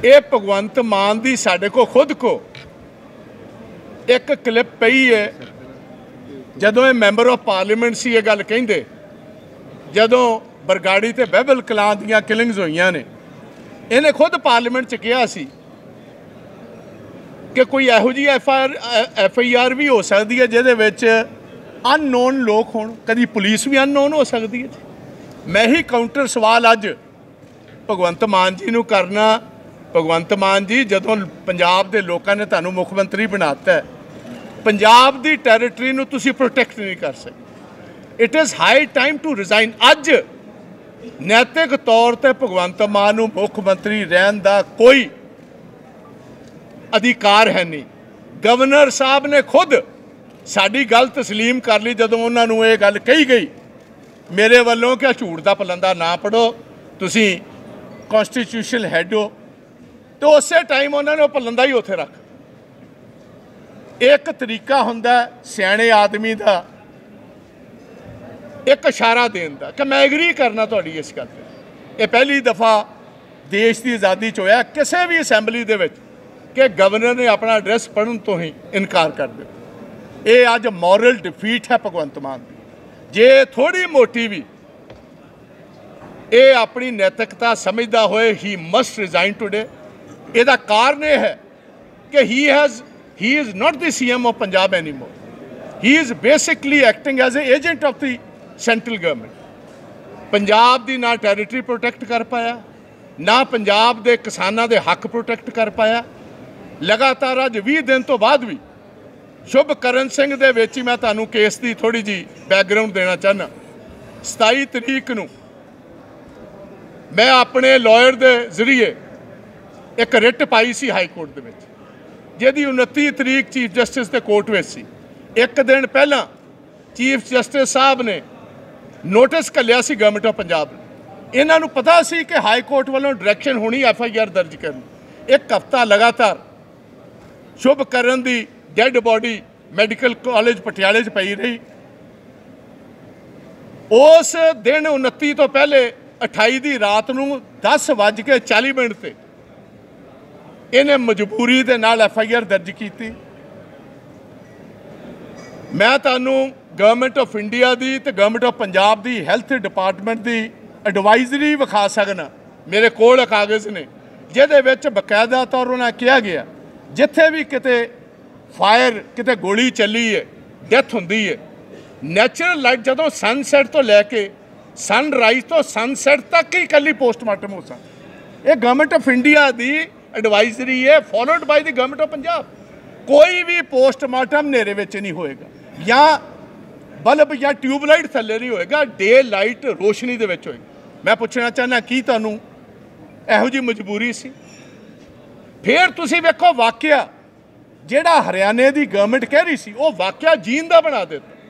ये भगवंत मान की साढ़े को खुद को एक क्लिप पई है जदों ये मैंबर ऑफ पार्लीमेंट सी ये गल कहिंदे जदों बरगाड़ी ते बहबल कलां दीयां किलिंग्स होईयां ने इन्हें खुद पार्लीमेंट च कहा सी कि कोई इहो जी FIR भी हो सकती है जिहदे विच अननोन लोग होण, कदी पुलिस भी अननोन हो सकती है। मैं ही काउंटर सवाल अज भगवंत मान जी नूं करना। भगवंत मान जी, जदों पंजाब दे लोकां ने तुहानूं मुख मंत्री बनाता है, पंजाब दी टैरेटरी नूं तुसीं प्रोटैक्ट नहीं कर सकते। It is high time to resign. अज नैतिक तौर पर भगवंत मान नूं मुख मंत्री रहन दा कोई अधिकार है नहीं। गवर्नर साहब ने खुद साडी गल तस्लीम कर ली जदों उन्हां नूं ये गल कही गई मेरे वालों कि झूठ दा पलंदा ना पढ़ो, तुसीं कॉन्स्टिट्यूशनल हैड हो, तो उस टाइम उन्होंने पलंदा ही उत्थे रख। एक तरीका हुंदा सियाणे आदमी का एक इशारा देन दा कि मैं एग्री करना तुहाडी इस गल ते। पहली दफ़ा देश की आज़ादी च होया किसी भी असैंबली दे विच कि गवर्नर ने अपना एड्रैस पढ़न तो ही इनकार कर दिया। ये अज मॉरल डिफीट है भगवंत मान की। जे थोड़ी मोटी भी ये अपनी नैतिकता समझदा होए ही मस्ट रिजाइन टुडे। इसका कारण यह है कि ही इज़ नॉट द CM of Punjab any more. He is basically acting as a agent of the central government. Punjab की ना टैरेटरी प्रोटैक्ट कर पाया, ना पंजाब के किसानों के हक प्रोटैक्ट कर पाया। लगातार अज 20 दिन तो बाद भी शुभकरण सिंह दे विच मैं तुहानूं केस की थोड़ी जी बैकग्राउंड देना चाहना। 27 तरीक नूं मैं अपने लॉयर के जरिए एक रिट पाई सी हाई कोर्ट दे विच, जिहदी 29 तरीक चीफ जस्टिस के कोर्ट में सी। एक दिन पहला चीफ जस्टिस साहब ने नोटिस घल्लिया सी गवर्नमेंट ऑफ पंजाब ने। इन्हां नूं पता सी कि हाई कोर्ट वालों डायरैक्शन होनी FIR दर्ज करनी। एक हफ्ता लगातार शुभकरण की डैड बॉडी मैडिकल कॉलेज पटियाले पई रही। उस दिन 29 तो पहले 28 की रात नूं 10:40 ते इन्हें मजबूरी के नाल FIR दर्ज की। मैं तुहानूं गवर्नमेंट ऑफ इंडिया की तो गवर्नमेंट ऑफ पंजाब की हैल्थ डिपार्टमेंट की एडवाइजरी विखा सकना। मेरे कोल कागज़ ने जिहदे विच बकायदा तौर उन्हें कहा गया जिथे भी किते फायर किते गोली चली है, डेथ होंदी है, नैचुरल लाइट जदों सनसैट तो लैके सनराइज तो सनसैट तक ही कली पोस्टमार्टम हो सकता। ये गवर्नमेंट ऑफ इंडिया की एडवाइजरी है, followed by the government of Punjab. कोई भी पोस्टमार्टम नेरे विच नहीं होएगा, या बल्ब या ट्यूबलाइट थल्ले नहीं होएगा, डे लाइट रोशनी दे विच होएगा। मैं पूछना चाहना की तुहानूं इहो जी मजबूरी सी? फिर तुसीं वेखो वाकया जिहड़ा हरियाणे की गवर्नमेंट कह रही सी, वो वाकया जीन का बना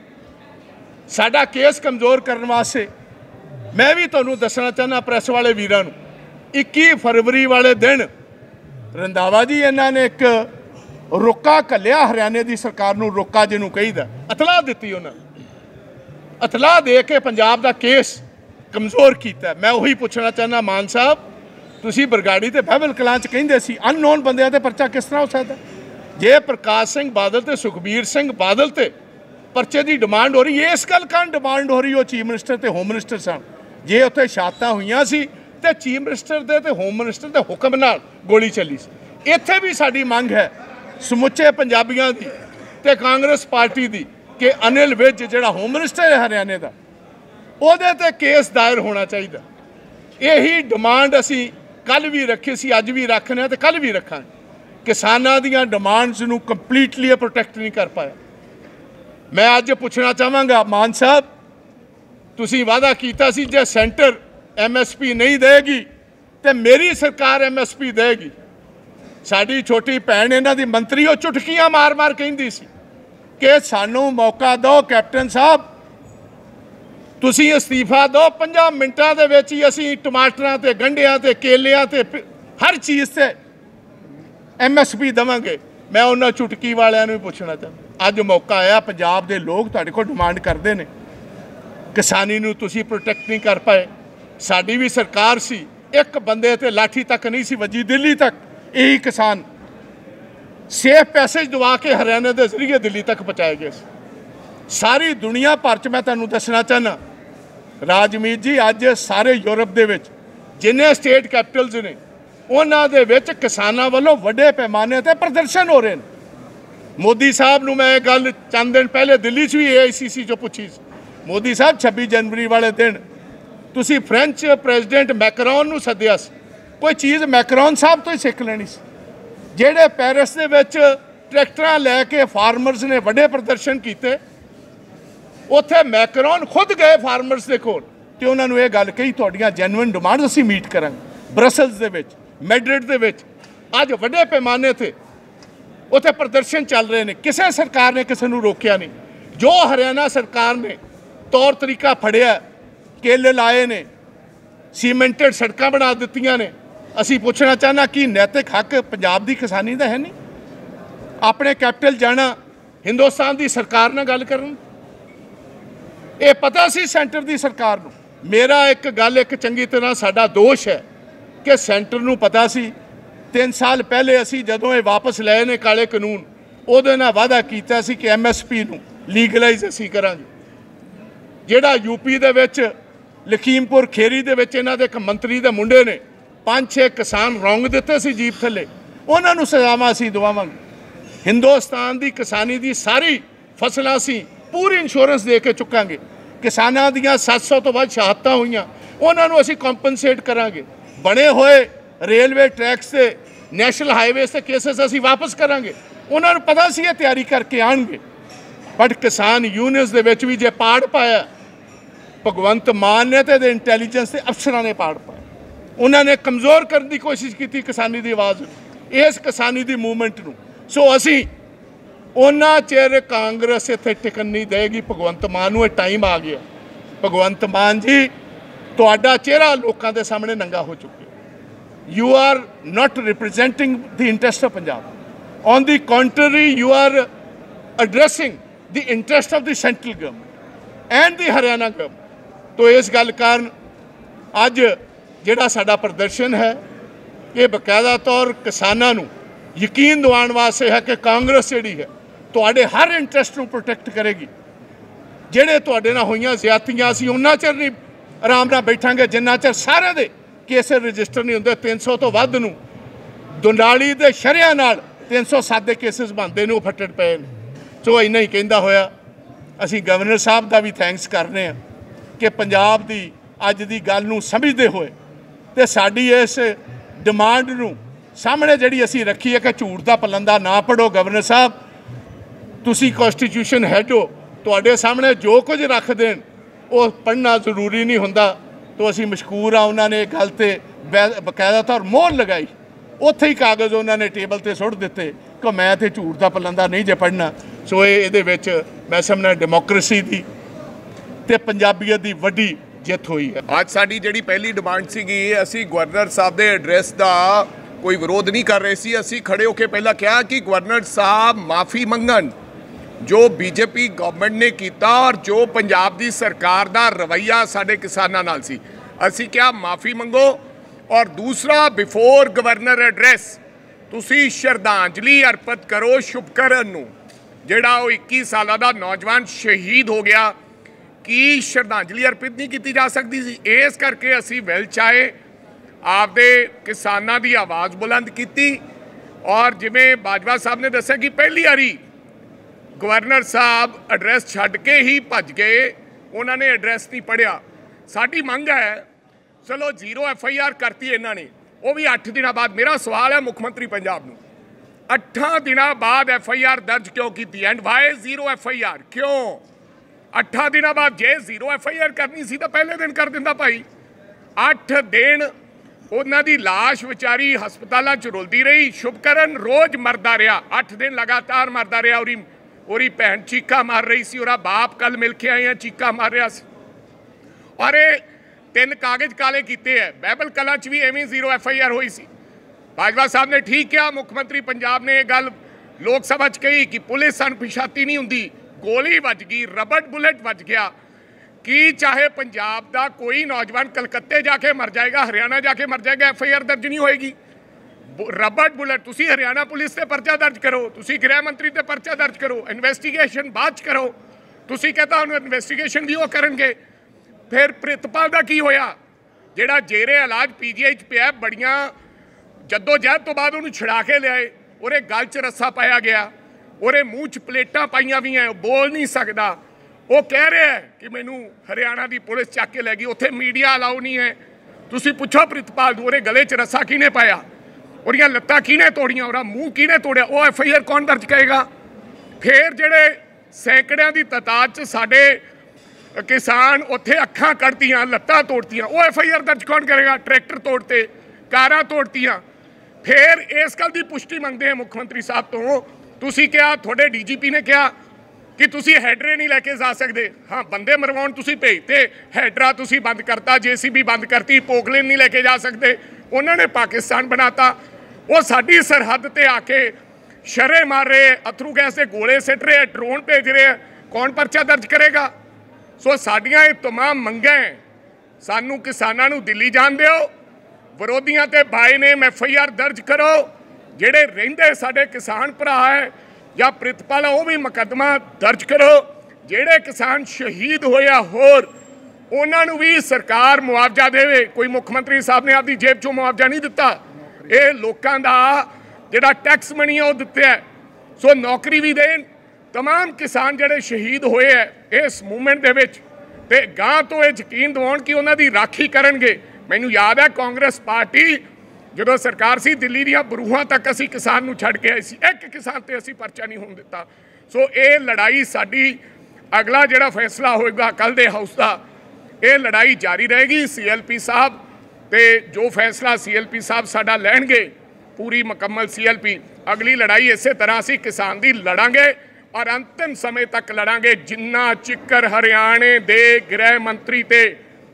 देता। साडा केस कमज़ोर करने वास्ते मैं भी तुहानूं दसना चाहना प्रेस वाले वीरां नूं, 21 फरवरी वाले दिन रंधावा जी इन्होंने एक रोका घल्लिया हरियाणे की सरकार नूं, रोका जिन्हों कहीदा, इतलाह दी उन्होंने, इतलाह दे के पंजाब का केस कमज़ोर किया। मैं उही पूछना चाहना मान साहब, तुसीं बरगाड़ी ते बहबल कलां च कहिंदे सी अननोन बंदियां ते परचा किस तरह हो सकता? जे प्रकाश सिंह बादल ते सुखबीर सिंह बादल ते परचे की डिमांड हो रही है, इस गल कारण डिमांड हो रही, वो चीफ मिनिस्टर ते होम मिनिस्टर सन। जे उत्थे शातां होईयां सी ते चीफ मिनिस्टर दे ते होम मिनिस्टर के हुक्म नाल गोली चली सी। इत्थे भी साडी मंग है समुचे पंजाबियों की ते कांग्रेस पार्टी की कि अनिल विज जिहड़ा होम मिनिस्टर है हरियाणे का, उहदे ते केस दायर होना चाहिए। यही डिमांड असी कल भी रखी सी, अज भी रखने तो कल भी रखांगे। किसानों दीयां डिमांड्स नूं कंप्लीटली प्रोटैक्ट नहीं कर पाया। मैं अज पूछना चाहांगा मान साहब, तुसीं वादा कीता सी जे सेंटर MSP नहीं देगी तो मेरी सरकार MSP देगी। साडी छोटी भैन इन्हां दी मंत्री वो चुटकियां मार मार कहिंदी सी कि सानूं मौका दो कैप्टन साहब, तुसीं अस्तीफा दो, 5 मिनटां दे विच ही असीं टमाटरां ते गंढियां ते केलियां ते हर चीज़ से MSP देवांगे। मैं उन्हां चुटकी वालियां नूं भी पुछना चाहता, अज मौका आया, पंजाब दे लोग तुहाडे कोल डिमांड करते हैं, किसानी नूं तुसीं प्रोटैक्ट नहीं कर पाए। साडी भी सरकार सी, एक बंदे ते लाठी तक नहीं सी वजी, दिल्ली तक यही किसान सेफ पैसेज दवा के हरियाणा के जरिए दिल्ली तक पहुँचाए गए। सारी दुनिया भर च मैं तुहानूं दसना चाहना राजमीत जी, अज सारे यूरोप के जिन्ने स्टेट कैपिटल्स ने उन्हां दे विच किसानां वल्लों वड्डे पैमाने ते प्रदर्शन हो रहे हैं। मोदी साहब नूं मैं गल चंद दिन पहले दिल्ली च भी AICC चो पूछी। मोदी साहब 26 जनवरी वाले दिन तुसी फ्रेंच प्रेजिडेंट मैकरॉन नूं सद्दिया सी, कोई चीज़ मैकरॉन साहब तो ही सीख लैनी सी। ਜਿਹੜੇ ਪੈਰਿਸ ਦੇ ਵਿੱਚ ਟਰੈਕਟਰਾਂ ਲੈ ਕੇ ਫਾਰਮਰਸ ਨੇ ਵੱਡੇ ਪ੍ਰਦਰਸ਼ਨ ਕੀਤੇ, ਉੱਥੇ ਮੈਕਰੋਨ ਖੁਦ ਗਏ ਫਾਰਮਰਸ ਦੇ ਕੋਲ ਤੇ ਉਹਨਾਂ ਨੂੰ ਇਹ ਗੱਲ ਕਹੀ ਤੁਹਾਡੀਆਂ ਜੈਨੂਇਨ ਡਿਮਾਂਡਸ ਅਸੀਂ ਮੀਟ ਕਰਾਂਗੇ। ਬਰਸਲਸ ਦੇ ਵਿੱਚ, ਮੈਡਰਿਡ ਦੇ ਵਿੱਚ ਅੱਜ ਵੱਡੇ ਪੈਮਾਨੇ ਤੇ ਉੱਥੇ ਪ੍ਰਦਰਸ਼ਨ ਚੱਲ ਰਹੇ ਨੇ। ਕਿਸੇ ਸਰਕਾਰ ਨੇ ਕਿਸੇ ਨੂੰ ਰੋਕਿਆ ਨਹੀਂ। ਜੋ ਹਰਿਆਣਾ ਸਰਕਾਰ ਨੇ ਤੌਰ ਤਰੀਕਾ ਫੜਿਆ, ਕੇਲੇ ਲਾਏ ਨੇ, ਸੀਮੈਂਟਡ ਸੜਕਾਂ ਬਣਾ ਦਿੱਤੀਆਂ ਨੇ। ਅਸੀਂ ਪੁੱਛਣਾ ਚਾਹੁੰਦਾ ਕਿ ਨੈਤਿਕ ਹੱਕ ਪੰਜਾਬ ਦੀ ਕਿਸਾਨੀ ਦਾ ਹੈ ਨਹੀਂ? ਆਪਣੇ ਕੈਪੀਟਲ ਜਾਣਾ, ਹਿੰਦੁਸਤਾਨ ਦੀ ਸਰਕਾਰ ਨਾਲ ਗੱਲ ਕਰਨ, ਇਹ ਪਤਾ ਸੀ ਸੈਂਟਰ ਦੀ ਸਰਕਾਰ ਨੂੰ। ਮੇਰਾ ਇੱਕ ਗੱਲ ਇੱਕ ਚੰਗੀ ਤਰ੍ਹਾਂ ਸਾਡਾ ਦੋਸ਼ ਹੈ ਕਿ ਸੈਂਟਰ ਨੂੰ ਪਤਾ ਸੀ 3 ਸਾਲ ਪਹਿਲੇ ਅਸੀਂ ਜਦੋਂ ਇਹ ਵਾਪਸ ਲਏ ਨੇ ਕਾਲੇ ਕਾਨੂੰਨ, ਉਹਦੇ ਨਾਲ ਵਾਅਦਾ ਕੀਤਾ ਸੀ ਕਿ MSP ਨੂੰ ਲੀਗਲਾਈਜ਼ ਅਸੀਂ ਕਰਾਂਗੇ। ਜਿਹੜਾ UP ਦੇ ਵਿੱਚ ਲਖੀਮਪੁਰ ਖੇਰੀ ਦੇ ਵਿੱਚ ਇਹਨਾਂ ਦੇ ਇੱਕ ਮੰਤਰੀ ਦੇ ਮੁੰਡੇ ਨੇ 5-6 ਕਿਸਾਨ ਰੌਂਗ ਦਿੱਤੇ ਸੀ ਜੀਪ ਥੱਲੇ, ਉਹਨਾਂ ਨੂੰ ਸਜ਼ਾਵਾਂ ਅਸੀਂ ਦਵਾਵਾਂਗੇ। ਹਿੰਦੁਸਤਾਨ ਦੀ ਕਿਸਾਨੀ ਦੀ ਸਾਰੀ ਫਸਲਾਂ ਅਸੀਂ ਪੂਰੀ ਇੰਸ਼ੋਰੈਂਸ ਦੇ ਕੇ ਚੁੱਕਾਂਗੇ। ਕਿਸਾਨਾਂ ਦੀਆਂ 700 ਤੋਂ ਵੱਧ ਸ਼ਹਾਦਤਾਂ ਹੋਈਆਂ, ਉਹਨਾਂ ਨੂੰ ਅਸੀਂ ਕੰਪਨਸੇਟ ਕਰਾਂਗੇ। ਬਣੇ ਹੋਏ ਰੇਲਵੇ ਟਰੈਕਸ ਤੇ ਨੈਸ਼ਨਲ ਹਾਈਵੇਜ਼ ਤੇ ਕੇਸਿਸ ਅਸੀਂ ਵਾਪਸ ਕਰਾਂਗੇ। ਉਹਨਾਂ ਨੂੰ ਪਤਾ ਸੀ ਇਹ ਤਿਆਰੀ ਕਰਕੇ ਆਉਣਗੇ, ਬਟ ਕਿਸਾਨ ਯੂਨੀਅਨਸ ਦੇ ਵਿੱਚ ਵੀ ਜੇ ਪਾੜ ਪਾਇਆ ਭਗਵੰਤ ਮਾਨ ਨੇ ਤੇ ਇੰਟੈਲੀਜੈਂਸ ਦੇ ਅਫਸਰਾਂ ਨੇ ਪਾੜ ਪਾਇਆ। ਉਹਨਾਂ ਨੇ ਕਮਜ਼ੋਰ ਕਰਨ ਦੀ ਕੋਸ਼ਿਸ਼ ਕੀਤੀ ਕਿਸਾਨੀ ਦੀ ਆਵਾਜ਼, ਇਸ ਕਿਸਾਨੀ ਦੀ ਮੂਵਮੈਂਟ ਨੂੰ। ਸੋ ਅਸੀਂ ਉਹਨਾਂ ਚਿਰ ਕਾਂਗਰਸ ਇੱਥੇ ਟਿਕਣ ਨਹੀਂ ਦੇਗੀ। ਭਗਵੰਤ ਮਾਨ ਨੂੰ ਇਹ ਟਾਈਮ ਆ ਗਿਆ। ਭਗਵੰਤ ਮਾਨ ਜੀ, ਤੁਹਾਡਾ ਚਿਹਰਾ ਲੋਕਾਂ ਦੇ ਸਾਹਮਣੇ ਨੰਗਾ ਹੋ ਚੁੱਕਿਆ। You are not representing the interest of Punjab. On the country you are addressing the interest of the central government and the Haryana government. ਤੋ ਇਸ ਗੱਲ ਕਾਰਨ ਅੱਜ ਜਿਹੜਾ ਸਾਡਾ ਪ੍ਰਦਰਸ਼ਨ ਹੈ ਇਹ ਬਕਾਇਦਾ ਤੌਰ ਕਿਸਾਨਾਂ ਨੂੰ ਯਕੀਨ ਦਿਵਾਉਣ ਵਾਸਤੇ ਹੈ ਕਿ ਕਾਂਗਰਸ ਜਿਹੜੀ ਹੈ ਤੁਹਾਡੇ ਹਰ ਇੰਟਰਸਟ ਨੂੰ ਪ੍ਰੋਟੈਕਟ ਕਰੇਗੀ। ਜਿਹੜੇ ਤੁਹਾਡੇ ਨਾਲ ਹੋਈਆਂ ਜ਼ਿਆਦਤੀਆਂ ਅਸੀਂ ਉਹਨਾਂ ਚਿਰ ਨਹੀਂ ਆਰਾਮ ਨਾਲ ਬੈਠਾਂਗੇ ਜਿੰਨਾ ਚਿਰ ਸਾਰਿਆਂ ਦੇ ਕੇਸ ਰਜਿਸਟਰ ਨਹੀਂ ਹੁੰਦੇ। 300 ਤੋਂ ਵੱਧ ਨੂੰ ਦੁਨਾਲੀ ਦੇ ਸ਼ਰਿਆਂ ਨਾਲ 307 ਦੇ ਕੇਸਿਸ ਬਣਦੇ ਨੇ, ਉਹ ਫੱਟੜ ਪਏ ਨੇ। ਸੋ ਇੰਨਾ ਹੀ ਕਹਿੰਦਾ ਹੋਇਆ ਅਸੀਂ ਗਵਰਨਰ ਸਾਹਿਬ ਦਾ ਵੀ ਥੈਂਕਸ ਕਰਨੇ ਆ ਕਿ ਪੰਜਾਬ ਦੀ ਅੱਜ ਦੀ ਗੱਲ ਨੂੰ ਸਮਝਦੇ ਹੋਏ ਤੇ ਸਾਡੀ ਇਸ ਡਿਮਾਂਡ ਨੂੰ ਸਾਹਮਣੇ ਜਿਹੜੀ ਅਸੀਂ ਰੱਖੀ ਹੈ ਕਿ ਝੂਠ ਦਾ ਪਲੰਦਾ ਨਾ ਪੜੋ। ਗਵਰਨਰ ਸਾਹਿਬ, ਤੁਸੀਂ ਕਨਸਟੀਟਿਊਸ਼ਨ ਹੈਡ ਹੋ, ਤੁਹਾਡੇ ਸਾਹਮਣੇ ਜੋ ਕੁਝ ਰੱਖ ਦੇਣ ਉਹ ਪੜ੍ਹਨਾ ਜ਼ਰੂਰੀ ਨਹੀਂ ਹੁੰਦਾ। तो असी मशकूर हाँ, उन्होंने गल ते बकायदा तौर मोहर लगाई, उत्थे ही कागज़ उन्होंने टेबल ते सुट दिते कि मैं तो झूठ का पलंदा नहीं जे पढ़ना। सो ये मैं समझना डेमोक्रेसी की ते पंजाबीयत की वड्डी जित हुई है। आज साडी जिहड़ी पहली डिमांड सीगी, असी गवर्नर साहब के एड्रैस का कोई विरोध नहीं कर रहे सी। असी खड़े होकर पहला कहा कि गवर्नर साहब माफ़ी मंगन जो बीजेपी गवर्नमेंट ने किया और जो पंजाब की सरकार का रवैया साडे किसानां नाल सी, असी क्या माफ़ी मंगो। और दूसरा, बिफोर गवर्नर एड्रैस तुसी श्रद्धांजलि अर्पित करो शुभकरण नूं, जिहड़ा वो 21 साल का नौजवान शहीद हो गया, कि श्रद्धांजलि अर्पित नहीं की जा सकती सी। इस करके असी विल चाहे आपदे किसानां दी आवाज़ बुलंद की। और जिवें बाजवा साहब ने दस्सिया कि पहली बारी गवर्नर साहब एड्रैस छड्ड के ही भज गए, उन्होंने एड्रैस नहीं पढ़िया। साडी मंग है, चलो 0 FIR करती इन्हों ने, वो भी 8 दिनों बाद। मेरा सवाल है मुख्यमंत्री पंजाब नूं, 8 दिनों बाद FIR दर्ज क्यों की? एंड वाई 0 FIR क्यों? 8 दिनों बाद जे 0 FIR करनी सी तो पहले दिन कर दिंदा भाई। 8 दिन उन्हां दी लाश विचारी हस्पतालों च रुलदी रही, शुभकरण रोज़ मरदा रहा, 8 दिन लगातार मरदा रहा। और भैन चीका मार रही सी, और बाप कल मिल के आए हैं चीका मार रहा सी। और ये 3 कागज काले किए है। बैबल कला च भी एवं 0 FIR हुई सी। बाजवा साहब ने ठीक किया, मुख्यमंत्री पंजाब ने यह गल लोक सभा च कही कि पुलिस अनपछाती नहीं हुंदी, गोली वज गई, रबड़ बुलेट वज गया, ਕੀ ਚਾਹੇ ਪੰਜਾਬ ਦਾ ਕੋਈ ਨੌਜਵਾਨ ਕਲਕੱਤੇ ਜਾ ਕੇ ਮਰ ਜਾਏਗਾ, ਹਰਿਆਣਾ ਜਾ ਕੇ ਮਰ ਜਾਏਗਾ, FIR ਦਰਜ ਨਹੀਂ ਹੋਏਗੀ? ਰਬੜ ਬੁਲਟ, ਤੁਸੀਂ ਹਰਿਆਣਾ ਪੁਲਿਸ ਤੇ ਪਰਚਾ ਦਰਜ ਕਰੋ, ਤੁਸੀਂ ਗ੍ਰਹਿ ਮੰਤਰੀ ਤੇ ਪਰਚਾ ਦਰਜ ਕਰੋ, ਇਨਵੈਸਟੀਗੇਸ਼ਨ ਬਾਅਦ 'ਚ ਕਰੋ। ਤੁਸੀਂ ਕਹਿੰਦਾ ਉਹਨੂੰ ਇਨਵੈਸਟੀਗੇਸ਼ਨ ਵੀ ਉਹ ਕਰਨਗੇ। ਫਿਰ ਪ੍ਰਿਤਪਾਲ ਦਾ ਕੀ ਹੋਇਆ, ਜਿਹੜਾ ਜੇਰੇ ਇਲਾਜ PGI 'ਚ ਪਿਆ, ਬੜੀਆਂ ਜੱਦੋ-ਜਹਿਦ ਤੋਂ ਬਾਅਦ ਉਹਨੂੰ ਛੁਡਾ ਕੇ ਲਿਆਏ, ਉਹਦੇ ਗਲ 'ਚ ਰੱਸਾ ਪਾਇਆ ਗਿਆ, ਉਹਦੇ ਮੂੰਹ 'ਚ ਪਲੇਟਾਂ ਪਾਈਆਂ ਵੀਆਂ, ਉਹ ਬੋਲ ਨਹੀਂ ਸਕਦਾ। ਉਹ ਕਹਿ ਰਿਹਾ ਕਿ ਮੈਨੂੰ ਹਰਿਆਣਾ ਦੀ ਪੁਲਿਸ ਚੱਕ ਕੇ ਲੈ ਗਈ, ਉੱਥੇ ਮੀਡੀਆ ਅਲਾਉ ਨਹੀਂ ਹੈ। ਤੁਸੀਂ ਪੁੱਛੋ ਪ੍ਰਿਤਪਾਲ ਨੂੰ, ਉਹਦੇ ਗਲੇ 'ਚ ਰੱਸਾ ਕਿਹਨੇ ਪਾਇਆ, ਉਹਦੀਆਂ ਲੱਤਾਂ ਕਿਹਨੇ ਤੋੜੀਆਂ, ਉਹਦਾ ਮੂੰਹ ਕਿਹਨੇ ਤੋੜਿਆ, ਉਹ FIR ਕੌਣ ਦਰਜ ਕਰੇਗਾ? ਫਿਰ ਜਿਹੜੇ ਸੈਂਕੜਿਆਂ ਦੀ ਤਾਦਾਦ 'ਚ ਸਾਡੇ ਕਿਸਾਨ ਉੱਥੇ ਅੱਖਾਂ ਕੱਢਤੀਆਂ, ਲੱਤਾਂ ਤੋੜਤੀਆਂ, ਉਹ FIR ਦਰਜ ਕੌਣ ਕਰੇਗਾ? ਟਰੈਕਟਰ ਤੋੜਤੇ, ਕਾਰਾਂ ਤੋੜਤੀਆਂ। ਫਿਰ ਇਸ ਗੱਲ ਦੀ ਪੁਸ਼ਟੀ ਮੰਗਦੇ ਆ ਮੁੱਖ ਮੰਤਰੀ ਸਾਹਿਬ ਤੋਂ। ਤੁਸੀਂ ਕਿਹਾ, ਤੁਹਾਡੇ DGP ਨੇ ਕਿਹਾ ਕਿ ਤੁਸੀਂ ਹੈਡਰੇ ਨਹੀਂ ਲੈ ਕੇ ਜਾ ਸਕਦੇ। ਹਾਂ, ਬੰਦੇ ਮਰਵਾਉਣ ਤੁਸੀਂ ਭੇਜਤੇ, ਹੈਡਰਾ ਤੁਸੀਂ ਬੰਦ ਕਰਤਾ, JCB ਬੰਦ ਕਰਤੀ, ਪੋਕਲੇਨ ਨਹੀਂ ਲੈ ਕੇ ਜਾ ਸਕਦੇ, ਉਹਨਾਂ ਨੇ ਪਾਕਿਸਤਾਨ ਬਣਾਤਾ। ਉਹ ਸਾਡੀ ਸਰਹੱਦ ਤੇ ਆ ਕੇ ਸ਼ਰੇ ਮਾਰ ਰਹੇ, ਅਥਰੂ ਗੈਸ ਦੇ ਗੋਲੇ ਸਿੱਟ ਰਹੇ, ਡਰੋਨ ਭੇਜ ਰਹੇ, ਕੌਣ ਪਰਚਾ ਦਰਜ ਕਰੇਗਾ? ਸੋ ਸਾਡੀਆਂ ਇਹ तमाम ਮੰਗਾਂ ਹੈ। ਸਾਨੂੰ ਕਿਸਾਨਾਂ ਨੂੰ ਦਿੱਲੀ ਜਾਣ ਦਿਓ, ਵਿਰੋਧੀਆਂ ਤੇ ਬਾਏ ਨੇ FIR ਦਰਜ ਕਰੋ, ਜਿਹੜੇ ਰਹਿੰਦੇ ਸਾਡੇ ਕਿਸਾਨ ਭਰਾ ਹੈ ਜਾਂ ਪ੍ਰਿਤਪਾਲ ਉਹ ਵੀ ਮੁਕੱਦਮਾ ਦਰਜ ਕਰੋ, ਜਿਹੜੇ ਕਿਸਾਨ ਸ਼ਹੀਦ ਹੋਇਆ ਹੋਰ ਉਹਨਾਂ ਨੂੰ ਵੀ ਸਰਕਾਰ ਮੁਆਵਜ਼ਾ ਦੇਵੇ। ਕੋਈ ਮੁੱਖ ਮੰਤਰੀ ਸਾਹਿਬ ਨੇ ਆਪਦੀ ਜੇਬ 'ਚੋਂ ਮੁਆਵਜ਼ਾ ਨਹੀਂ ਦਿੱਤਾ, ਇਹ ਲੋਕਾਂ ਦਾ ਜਿਹੜਾ ਟੈਕਸ ਮਨੀ ਹੈ ਉਹ ਦਿੱਤਾ। ਸੋ ਨੌਕਰੀ ਵੀ ਦੇਣ तमाम ਕਿਸਾਨ ਜਿਹੜੇ ਸ਼ਹੀਦ ਹੋਏ ਹੈ ਇਸ ਮੂਵਮੈਂਟ ਦੇ ਵਿੱਚ, ਤੇ ਗਾਂ ਤੋਂ ਇਹ ਯਕੀਨ ਦਿਵਾਉਣ ਕਿ ਉਹਨਾਂ ਦੀ ਰਾਖੀ ਕਰਨਗੇ। ਮੈਨੂੰ ਯਾਦ ਹੈ ਕਾਂਗਰਸ ਪਾਰਟੀ ਜਦੋਂ ਸਰਕਾਰ ਸੀ, ਦਿੱਲੀ ਦੀਆਂ ਬਰੂਹਾਂ ਤੱਕ ਅਸੀਂ ਕਿਸਾਨ ਨੂੰ ਛੱਡ ਕੇ ਆਏ ਸੀ, ਇੱਕ ਕਿਸਾਨ ਤੇ ਅਸੀਂ ਪਰਚਾ ਨਹੀਂ ਹੋਣ ਦਿੱਤਾ। ਸੋ ਇਹ ਲੜਾਈ ਸਾਡੀ, ਅਗਲਾ ਜਿਹੜਾ ਫੈਸਲਾ ਹੋਏਗਾ ਕੱਲ੍ਹ ਦੇ ਹਾਊਸ ਦਾ, ਇਹ ਲੜਾਈ ਜਾਰੀ ਰਹੇਗੀ। CLP ਸਾਹਿਬ ਤੇ ਜੋ ਫੈਸਲਾ CLP ਸਾਹਿਬ ਸਾਡਾ ਲੈਣਗੇ, ਪੂਰੀ ਮੁਕੰਮਲ CLP, ਅਗਲੀ ਲੜਾਈ ਇਸੇ ਤਰ੍ਹਾਂ ਅਸੀਂ ਕਿਸਾਨ ਦੀ ਲੜਾਂਗੇ ਔਰ ਅੰਤਿਮ ਸਮੇਂ ਤੱਕ ਲੜਾਂਗੇ, ਜਿੰਨਾ ਚਿੱਕਰ ਹਰਿਆਣੇ ਦੇ ਗ੍ਰਹਿ ਮੰਤਰੀ ਤੇ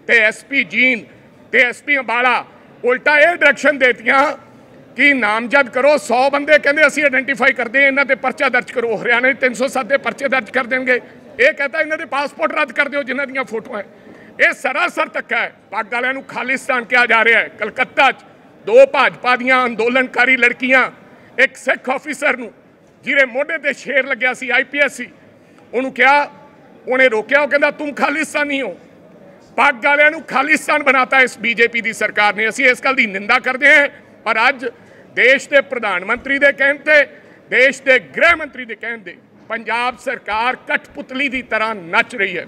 SP ਜੀਂਦ ਤੇ SP ਅੰਬਾਲਾ ਉਲਟਾ ਇਹ ਡਾਇਰੈਕਸ਼ਨ ਦੇਤੀਆਂ ਕਿ ਨਾਮਜ਼ਦ ਕਰੋ, 100 ਬੰਦੇ ਕਹਿੰਦੇ ਅਸੀਂ ਆਇਡੈਂਟੀਫਾਈ ਕਰਦੇ ਇਹਨਾਂ ਤੇ ਪਰਚਾ ਦਰਜ ਕਰੋ। ਹਰਿਆਣੇ 307 ਦੇ ਪਰਚੇ ਦਰਜ ਕਰ ਦੇਣਗੇ। ਇਹ ਕਹਿੰਦਾ ਇਹਨਾਂ ਦੇ ਪਾਸਪੋਰਟ ਰੱਦ ਕਰ ਦਿਓ ਜਿਨ੍ਹਾਂ ਦੀਆਂ ਫੋਟੋਆਂ ਹੈ। ਇਹ ਸਰਾਸਰ ਧੱਕਾ ਹੈ। ਪੱਗ ਵਾਲਿਆਂ ਨੂੰ ਖਾਲਿਸਤਾਨ ਕਿਹਾ ਜਾ ਰਿਹਾ ਹੈ। ਕਲਕੱਤਾ 'ਚ 2 ਭਾਜਪਾ ਦੀਆਂ ਅੰਦੋਲਨਕਾਰੀ ਲੜਕੀਆਂ, ਇੱਕ ਸਿੱਖ ਆਫੀਸਰ ਨੂੰ ਜਿਹਦੇ ਮੋਢੇ ਤੇ ਸ਼ੇਰ ਲੱਗਿਆ ਸੀ, IPS ਸੀ, ਉਹਨੂੰ ਕਿਹਾ, ਉਹਨੇ ਰੋਕਿਆ, ਉਹ ਕਹਿੰਦਾ ਤੁਮ ਖਾਲਿਸਤਾਨੀ ਹੋ। ਪੱਗ ਵਾਲਿਆਂ ਨੂੰ ਖਾਲਿਸਤਾਨ ਬਣਾਤਾ ਇਸ BJP ਦੀ ਸਰਕਾਰ ਨੇ। ਅਸੀਂ ਇਸ ਗੱਲ ਦੀ ਨਿੰਦਾ ਕਰਦੇ ਹਾਂ। ਔਰ ਅੱਜ ਦੇਸ਼ ਦੇ ਪ੍ਰਧਾਨ ਮੰਤਰੀ ਦੇ ਕਹਿਣ ਤੇ, ਦੇਸ਼ ਦੇ ਗ੍ਰਹਿ ਮੰਤਰੀ ਦੇ ਕਹਿਣ ਤੇ ਪੰਜਾਬ ਸਰਕਾਰ ਕਠਪੁਤਲੀ ਦੀ ਤਰ੍ਹਾਂ ਨੱਚ ਰਹੀ ਹੈ।